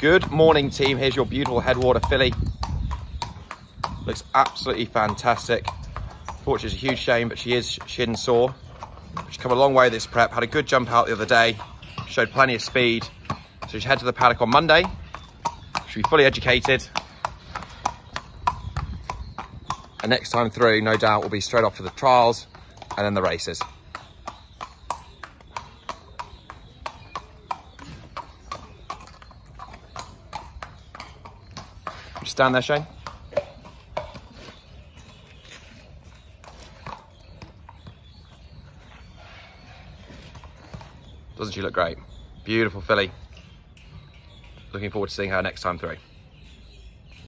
Good morning, team. Here's your beautiful headwater filly. Looks absolutely fantastic. Fortunately, it's a huge shame, but she is shin sore. She's come a long way this prep. Had a good jump out the other day. Showed plenty of speed. So she'll head to the paddock on Monday. She'll be fully educated. And next time through, no doubt, we'll be straight off to the trials and then the races. Just stand there, Shane. Doesn't she look great? Beautiful filly. Looking forward to seeing her next time through.